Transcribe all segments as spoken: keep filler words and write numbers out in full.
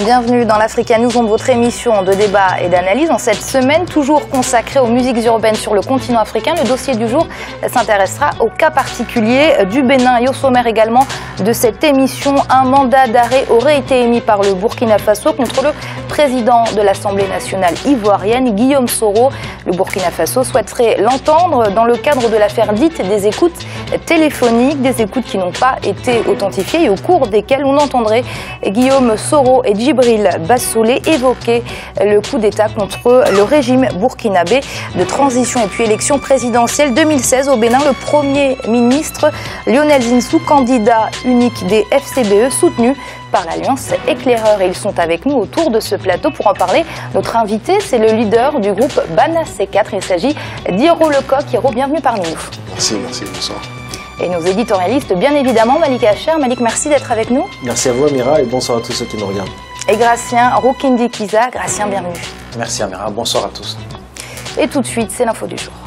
Bienvenue dans l'Africa News, votre émission de débat et d'analyse. En cette semaine, toujours consacrée aux musiques urbaines sur le continent africain, le dossier du jour s'intéressera au cas particulier du Bénin. Et au sommaire également de cette émission, un mandat d'arrêt aurait été émis par le Burkina Faso contre le président de l'Assemblée nationale ivoirienne, Guillaume Soro. Le Burkina Faso souhaiterait l'entendre dans le cadre de l'affaire dite des écoutes téléphoniques, des écoutes qui n'ont pas été authentifiées et au cours desquelles on entendrait Guillaume Soro et Djibril Bassolé évoquer le coup d'État contre le régime burkinabé de transition et puis élection présidentielle deux mille seize au Bénin. Le Premier ministre Lionel Zinsou, candidat unique des F C B E, soutenu par l'Alliance Éclaireur. Et ils sont avec nous autour de ce plateau pour en parler. Notre invité, c'est le leader du groupe Bana C quatre. Il s'agit d'Hiro Lecoq. Hiro, bienvenue parmi nous. Merci, merci, bonsoir. Et nos éditorialistes, bien évidemment, Malik Hacher. Malik, merci d'être avec nous. Merci à vous, Amira, et bonsoir à tous ceux qui nous regardent. Et Gracien Rukindi-Kiza. Gracien, bienvenue. Merci, Amira. Bonsoir à tous. Et tout de suite, c'est l'info du jour.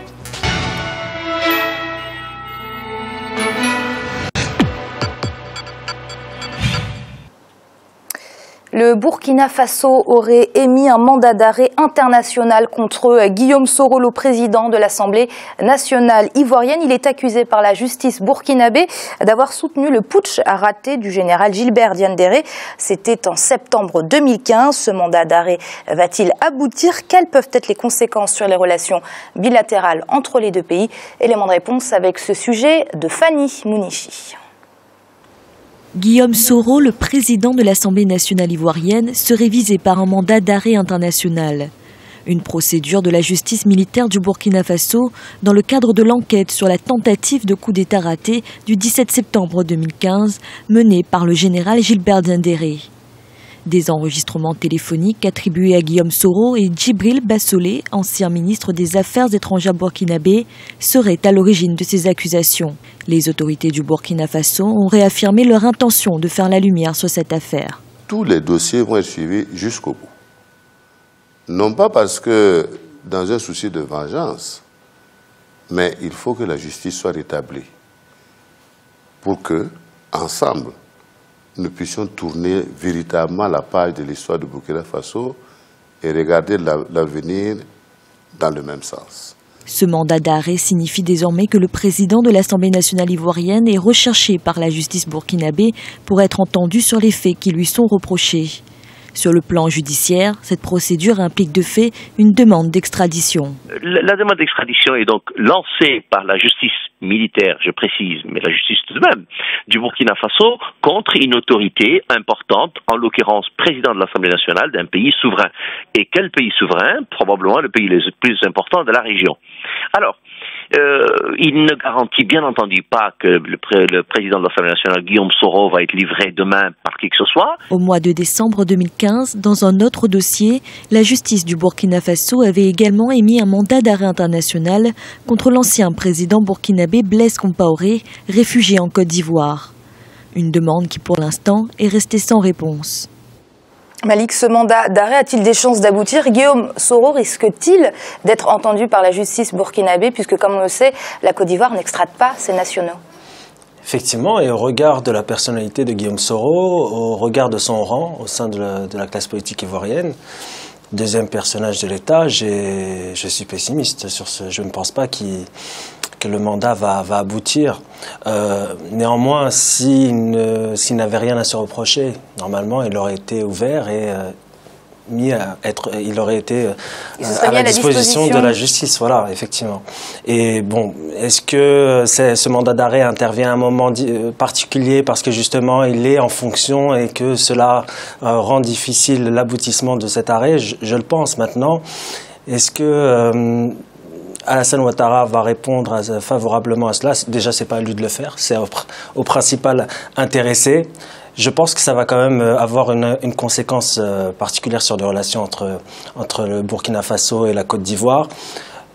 Le Burkina Faso aurait émis un mandat d'arrêt international contre Guillaume Soro, le président de l'Assemblée nationale ivoirienne. Il est accusé par la justice burkinabé d'avoir soutenu le putsch raté du général Gilbert Diendéré. C'était en septembre deux mille quinze. Ce mandat d'arrêt va-t-il aboutir? Quelles peuvent être les conséquences sur les relations bilatérales entre les deux pays? Élément de réponse avec ce sujet de Fanny Mounichi. Guillaume Soro, le président de l'Assemblée nationale ivoirienne, serait visé par un mandat d'arrêt international. Une procédure de la justice militaire du Burkina Faso dans le cadre de l'enquête sur la tentative de coup d'État raté du dix-sept septembre deux mille quinze menée par le général Gilbert Diendéré. Des enregistrements téléphoniques attribués à Guillaume Soro et Djibril Bassolé, ancien ministre des Affaires étrangères burkinabé, seraient à l'origine de ces accusations. Les autorités du Burkina Faso ont réaffirmé leur intention de faire la lumière sur cette affaire. Tous les dossiers vont être suivis jusqu'au bout. Non pas parce que, dans un souci de vengeance, mais il faut que la justice soit rétablie pour que, ensemble, nous puissions tourner véritablement la page de l'histoire du Burkina Faso et regarder l'avenir dans le même sens. Ce mandat d'arrêt signifie désormais que le président de l'Assemblée nationale ivoirienne est recherché par la justice burkinabé pour être entendu sur les faits qui lui sont reprochés. Sur le plan judiciaire, cette procédure implique de fait une demande d'extradition. La, la demande d'extradition est donc lancée par la justice militaire, je précise, mais la justice tout de même, du Burkina Faso contre une autorité importante, en l'occurrence président de l'Assemblée nationale d'un pays souverain. Et quel pays souverain? Probablement le pays le plus important de la région. Alors, Euh, il ne garantit bien entendu pas que le, pré le président de l'Assemblée nationale, Guillaume Soro, va être livré demain par qui que ce soit. Au mois de décembre deux mille quinze, dans un autre dossier, la justice du Burkina Faso avait également émis un mandat d'arrêt international contre l'ancien président burkinabé Blaise Compaoré, réfugié en Côte d'Ivoire. Une demande qui, pour l'instant, est restée sans réponse. Malik, ce mandat d'arrêt a-t-il des chances d'aboutir? Guillaume Soro risque-t-il d'être entendu par la justice burkinabé, puisque, comme on le sait, la Côte d'Ivoire n'extrade pas ses nationaux? Effectivement, et au regard de la personnalité de Guillaume Soro, au regard de son rang au sein de la, de la classe politique ivoirienne, deuxième personnage de l'État, je suis pessimiste sur ce. Je ne pense pas qu'il... que le mandat va, va aboutir. Euh, néanmoins, s'il ne, s'il n'avait rien à se reprocher, normalement, il aurait été ouvert et euh, mis à être, il aurait été euh, à la disposition, disposition de la justice. Voilà, effectivement. Et bon, est-ce que ce mandat d'arrêt intervient à un moment particulier parce que justement il est en fonction et que cela euh, rend difficile l'aboutissement de cet arrêt? Je, je le pense maintenant. Est-ce que euh, Alassane Ouattara va répondre à, favorablement à cela? Déjà, c'est pas à lui de le faire, c'est au, au principal intéressé. Je pense que ça va quand même avoir une, une conséquence particulière sur les relations entre, entre le Burkina Faso et la Côte d'Ivoire.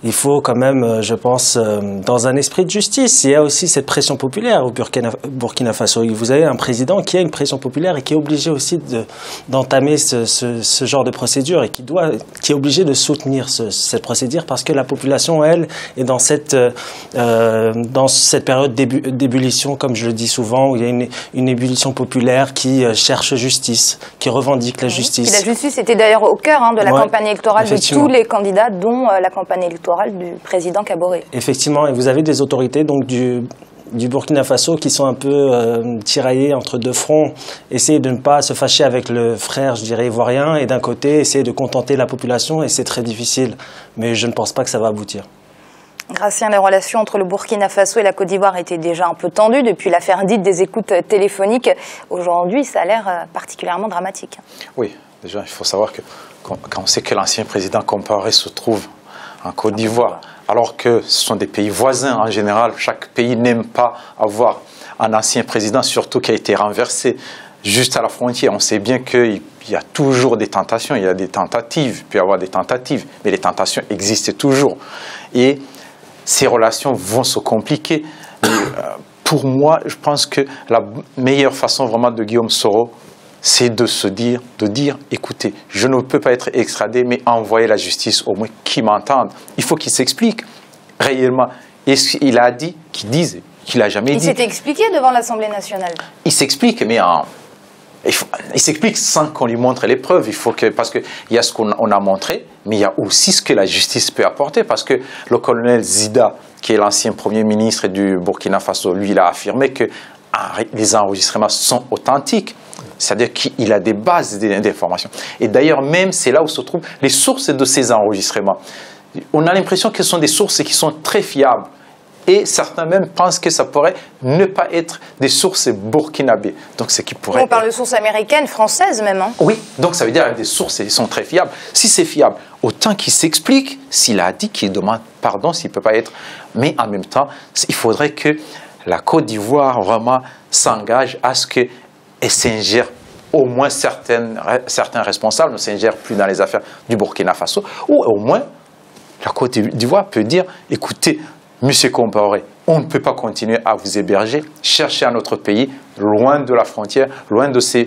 il faut quand même, je pense, dans un esprit de justice. Il y a aussi cette pression populaire au Burkina, Burkina Faso. Vous avez un président qui a une pression populaire et qui est obligé aussi d'entamer ce, ce, ce genre de procédure et qui, doit, qui est obligé de soutenir ce, cette procédure parce que la population, elle, est dans cette, euh, dans cette période d'ébullition, comme je le dis souvent, où il y a une, une ébullition populaire qui cherche justice, qui revendique la justice. Et la justice était d'ailleurs au cœur hein, de la ouais, campagne électorale de tous les candidats, dont euh, la campagne électorale du président Kaboré. Effectivement, et vous avez des autorités donc du, du Burkina Faso qui sont un peu euh, tiraillées entre deux fronts, essayer de ne pas se fâcher avec le frère, je dirais, ivoirien, et d'un côté, essayer de contenter la population, et c'est très difficile. Mais je ne pense pas que ça va aboutir. Gracien, les relations entre le Burkina Faso et la Côte d'Ivoire étaient déjà un peu tendues depuis l'affaire dite des écoutes téléphoniques. Aujourd'hui, ça a l'air particulièrement dramatique. Oui, déjà, il faut savoir que quand on sait que l'ancien président Compaoré se trouve en Côte d'Ivoire, alors que ce sont des pays voisins en général, chaque pays n'aime pas avoir un ancien président, surtout qui a été renversé juste à la frontière. On sait bien qu'il y a toujours des tentations, il y a des tentatives, il peut y avoir des tentatives, mais les tentations existent toujours. Et ces relations vont se compliquer. Et, euh, pour moi, je pense que la meilleure façon vraiment de Guillaume Soro, c'est de se dire, de dire, écoutez, je ne peux pas être extradé, mais envoyer la justice au moins qui m'entende. Il faut qu'il s'explique réellement. Et il a dit, qu'il dise, qu'il n'a jamais il dit. Il s'est expliqué devant l'Assemblée nationale. Il s'explique, mais en... Il, il s'explique sans qu'on lui montre les preuves. Il faut que, parce qu'il y a ce qu'on a montré, mais il y a aussi ce que la justice peut apporter. Parce que le colonel Zida, qui est l'ancien Premier ministre du Burkina Faso, lui, il a affirmé que les enregistrements sont authentiques. C'est-à-dire qu'il a des bases d'informations. Et d'ailleurs, même, c'est là où se trouvent les sources de ces enregistrements. On a l'impression que ce sont des sources qui sont très fiables. Et certains même pensent que ça pourrait ne pas être des sources burkinabées. Donc, ce qui pourrait. On parle de sources américaines, françaises même. Hein. Oui, donc ça veut dire que des sources qui sont très fiables. Si c'est fiable, autant qu'il s'explique, s'il a dit qu'il demande pardon, s'il ne peut pas être. Mais en même temps, il faudrait que la Côte d'Ivoire vraiment s'engage à ce qu'elle s'ingère. Au moins certaines, certains responsables ne s'ingèrent plus dans les affaires du Burkina Faso. Ou au moins, la Côte d'Ivoire peut dire, écoutez, Monsieur Compaoré, on ne peut pas continuer à vous héberger, cherchez un autre pays, loin de la frontière, loin de ces,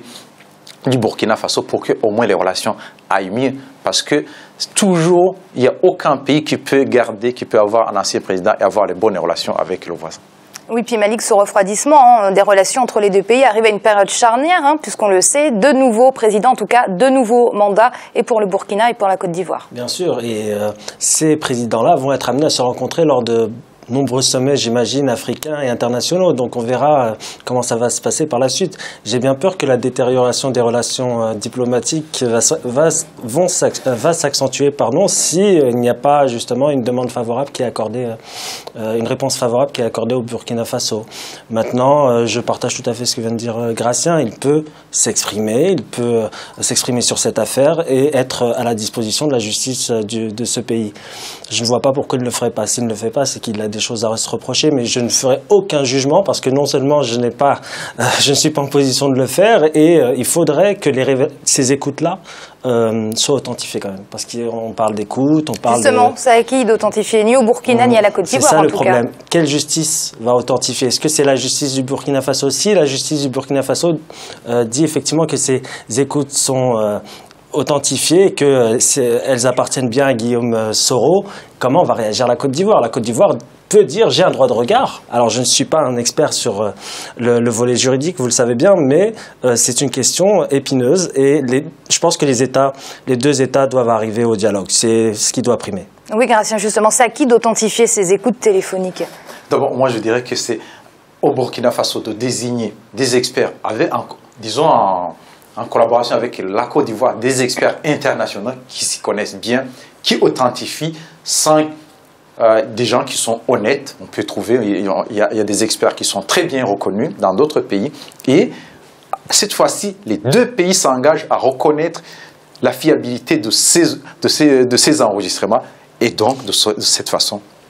du Burkina Faso, pour que au moins les relations aillent mieux. Parce que toujours, il n'y a aucun pays qui peut garder, qui peut avoir un ancien président et avoir les bonnes relations avec le voisin. Oui, puis Malik, ce refroidissement hein, des relations entre les deux pays arrive à une période charnière, hein, puisqu'on le sait, de nouveaux présidents, en tout cas, de nouveaux mandats, et pour le Burkina et pour la Côte d'Ivoire. Bien sûr, et euh, ces présidents-là vont être amenés à se rencontrer lors de nombreux sommets, j'imagine, africains et internationaux. Donc on verra euh, comment ça va se passer par la suite. J'ai bien peur que la détérioration des relations euh, diplomatiques va, va, vont va s'accentuer pardon, si euh, il n'y a pas justement une demande favorable qui est accordée, euh, une réponse favorable qui est accordée au Burkina Faso. Maintenant, euh, je partage tout à fait ce que vient de dire euh, Gracien. Il peut s'exprimer, il peut euh, s'exprimer sur cette affaire et être à la disposition de la justice euh, du, de ce pays. Je ne vois pas pourquoi il ne le ferait pas. S'il ne le fait pas, c'est qu'il a des choses à se reprocher, mais je ne ferai aucun jugement parce que non seulement je n'ai pas, euh, je ne suis pas en position de le faire et euh, il faudrait que les ces écoutes-là euh, soient authentifiées quand même, parce qu'on parle d'écoute, on parle justement, de... c'est à qui d'authentifier, ni au Burkina mmh. ni à la Côte d'Ivoire. C'est ça en le tout problème. Cas. Quelle justice va authentifier? Est-ce que c'est la justice du Burkina Faso? Si la justice du Burkina Faso euh, dit effectivement que ces écoutes sont euh, authentifiées, qu'elles appartiennent bien à Guillaume Soro, comment va réagir la Côte d'Ivoire? La Côte d'Ivoire peut dire j'ai un droit de regard. Alors je ne suis pas un expert sur euh, le, le volet juridique, vous le savez bien, mais euh, c'est une question épineuse et les, je pense que les États, les deux États doivent arriver au dialogue. C'est ce qui doit primer. Oui, Gracien, justement, c'est à qui d'authentifier ces écoutes téléphoniques? D'abord, moi je dirais que c'est au Burkina Faso de désigner des experts, avec, en, disons en, en collaboration avec la Côte d'Ivoire, des experts internationaux qui s'y connaissent bien, qui authentifient sans Euh, des gens qui sont honnêtes. On peut trouver, il y, a, il y a des experts qui sont très bien reconnus dans d'autres pays. Et cette fois-ci, les deux pays s'engagent à reconnaître la fiabilité de ces, de ces, de ces enregistrements et donc de, ce, de cette façon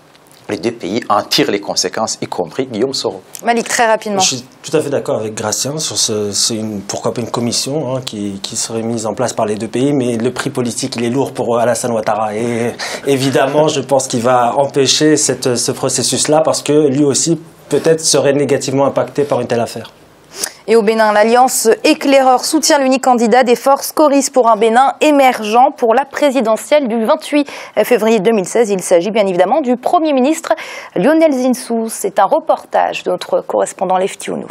les deux pays en tirent les conséquences, y compris Guillaume Soro. Malik, très rapidement. Je suis tout à fait d'accord avec Gratien sur ce, c'est une, pourquoi pas une commission hein, qui, qui serait mise en place par les deux pays, mais le prix politique il est lourd pour Alassane Ouattara et évidemment je pense qu'il va empêcher cette, ce processus-là parce que lui aussi peut-être serait négativement impacté par une telle affaire. Et au Bénin, l'Alliance Éclaireur soutient l'unique candidat des forces choristes pour un Bénin émergent pour la présidentielle du vingt-huit février deux mille seize. Il s'agit bien évidemment du Premier ministre Lionel Zinsou. C'est un reportage de notre correspondant Lefty Ounou.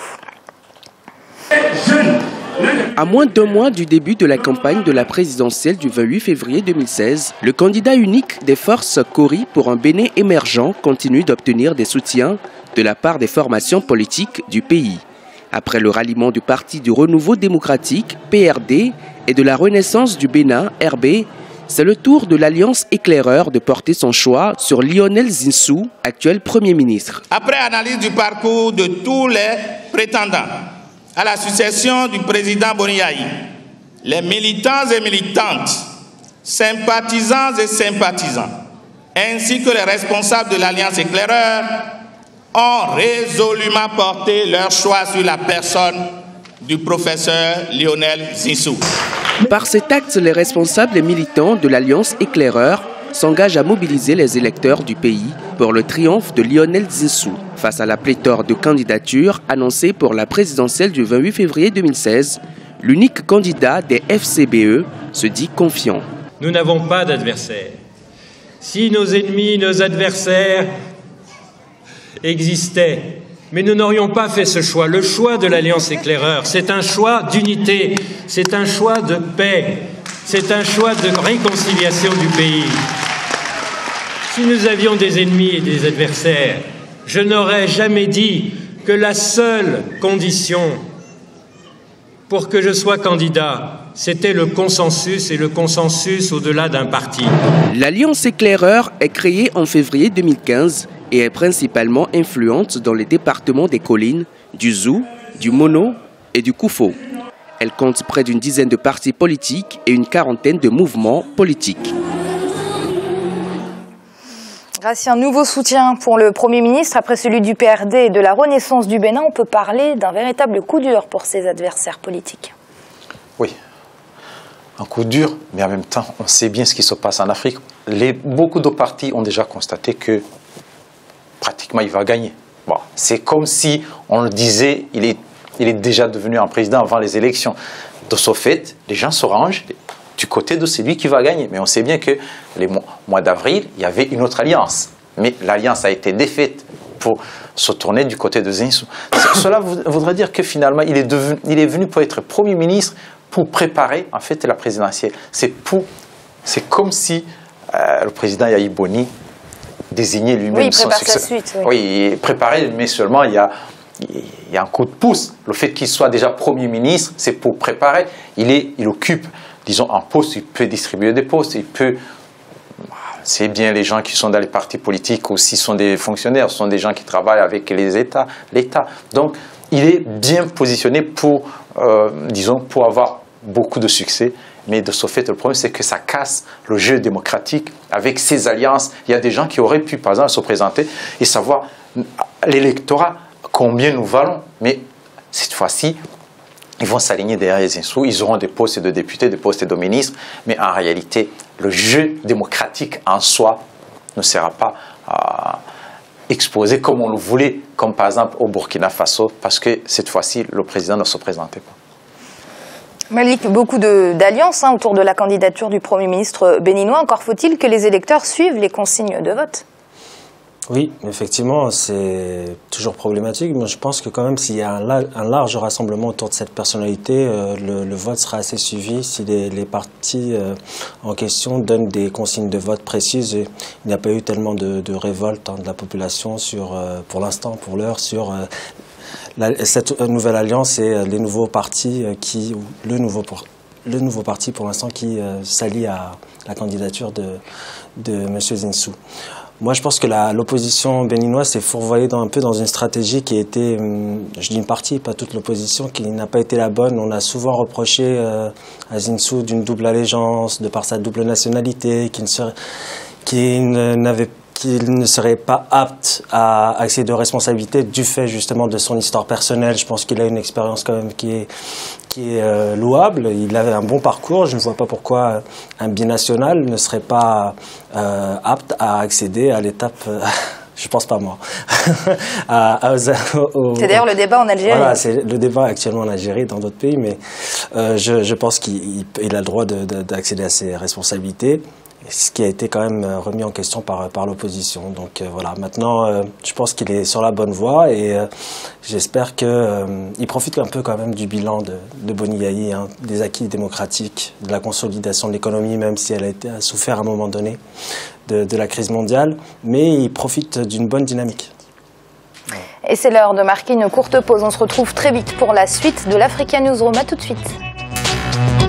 À moins d'un mois du début de la campagne de la présidentielle du vingt-huit février deux mille seize, le candidat unique des forces Kori pour un Bénin émergent continue d'obtenir des soutiens de la part des formations politiques du pays. Après le ralliement du Parti du Renouveau démocratique, P R D, et de la Renaissance du Bénin, R B, c'est le tour de l'Alliance Éclaireur de porter son choix sur Lionel Zinsou, actuel Premier ministre. Après analyse du parcours de tous les prétendants à la succession du président Boniaï, les militants et militantes, sympathisants et sympathisants, ainsi que les responsables de l'Alliance Éclaireur, ont résolument porté leur choix sur la personne du professeur Lionel Zinsou. Par cet acte, les responsables et militants de l'Alliance Éclaireur s'engagent à mobiliser les électeurs du pays pour le triomphe de Lionel Zinsou. Face à la pléthore de candidatures annoncées pour la présidentielle du vingt-huit février deux mille seize, l'unique candidat des F C B E se dit confiant. Nous n'avons pas d'adversaire. Si nos ennemis, nos adversaires existait, mais nous n'aurions pas fait ce choix. Le choix de l'Alliance Éclaireur, c'est un choix d'unité, c'est un choix de paix, c'est un choix de réconciliation du pays. Si nous avions des ennemis et des adversaires, je n'aurais jamais dit que la seule condition pour que je sois candidat, c'était le consensus et le consensus au-delà d'un parti. L'Alliance Éclaireur est créée en février deux mille quinze et est principalement influente dans les départements des collines, du Zou, du Mono et du Koufo. Elle compte près d'une dizaine de partis politiques et une quarantaine de mouvements politiques. Grâce à un nouveau soutien pour le Premier ministre, après celui du P R D et de la Renaissance du Bénin, on peut parler d'un véritable coup dur pour ses adversaires politiques. Oui, un coup dur, mais en même temps, on sait bien ce qui se passe en Afrique. Les, beaucoup de partis ont déjà constaté que pratiquement il va gagner. Bon, c'est comme si on le disait, il est, il est déjà devenu un président avant les élections. De ce fait, les gens se rangent du côté de celui qui va gagner. Mais on sait bien que les mois, mois d'avril, il y avait une autre alliance. Mais l'alliance a été défaite pour se tourner du côté de Zinsou. Cela voudrait dire que finalement, il est, devenu, il est venu pour être Premier ministre pour préparer en fait la présidentielle. C'est pour, c'est comme si euh, le président Yahi Boni désignait lui-même oui, son successeur. Sa suite, oui. oui, il préparait, mais seulement il y a, il y a un coup de pouce. Le fait qu'il soit déjà Premier ministre, c'est pour préparer. Il, est, il occupe, disons, un poste, il peut distribuer des postes, il peut... C'est bien les gens qui sont dans les partis politiques aussi sont des fonctionnaires, ce sont des gens qui travaillent avec les États, l'État. Donc, il est bien positionné pour, euh, disons, pour avoir beaucoup de succès. Mais de ce fait, le problème, c'est que ça casse le jeu démocratique avec ces alliances. Il y a des gens qui auraient pu, par exemple, se présenter et savoir l'électorat, combien nous valons. Mais cette fois-ci, ils vont s'aligner derrière les Zinsou. Ils auront des postes de députés, des postes de ministres. Mais en réalité, le jeu démocratique en soi ne sera pas euh, exposé comme on le voulait, comme par exemple au Burkina Faso, parce que cette fois-ci, le président ne se présentait pas. Malik, beaucoup d'alliances hein, autour de la candidature du Premier ministre béninois. Encore faut-il que les électeurs suivent les consignes de vote. Oui, effectivement, c'est toujours problématique. Mais je pense que quand même, s'il y a un, la un large rassemblement autour de cette personnalité, euh, le, le vote sera assez suivi si les, les partis euh, en question donnent des consignes de vote précises. Et il n'y a pas eu tellement de, de révolte hein, de la population sur, euh, pour l'instant, pour l'heure, sur euh, la, cette nouvelle alliance et euh, les nouveaux partis euh, qui, ou le nouveau pour, le nouveau parti pour l'instant qui euh, s'allie à la candidature de, de M. Zinsou. Moi, je pense que l'opposition béninoise s'est fourvoyée dans, un peu dans une stratégie qui était, je dis une partie, pas toute l'opposition, qui n'a pas été la bonne. On a souvent reproché euh, à Zinsou d'une double allégeance, de par sa double nationalité, qui ne serait, qui n'avait qu'il ne serait pas apte à accéder aux responsabilités du fait justement de son histoire personnelle. Je pense qu'il a une expérience quand même qui est, qui est euh, louable. Il avait un bon parcours. Je ne vois pas pourquoi un binational ne serait pas euh, apte à accéder à l'étape... Euh, je pense pas moi. à, à, au, c'est d'ailleurs le débat en Algérie. Voilà, c'est le débat actuellement en Algérie et dans d'autres pays, mais euh, je, je pense qu'il il a le droit de, de, d'accéder à ses responsabilités. Ce qui a été quand même remis en question par, par l'opposition. Donc euh, voilà, maintenant, euh, je pense qu'il est sur la bonne voie et euh, j'espère qu'il euh, profite un peu quand même du bilan de, de Boni Yayi, hein, des acquis démocratiques, de la consolidation de l'économie, même si elle a, été, a souffert à un moment donné de, de la crise mondiale, mais il profite d'une bonne dynamique. Et c'est l'heure de marquer une courte pause. On se retrouve très vite pour la suite de l'Africa Newsroom. À tout de suite.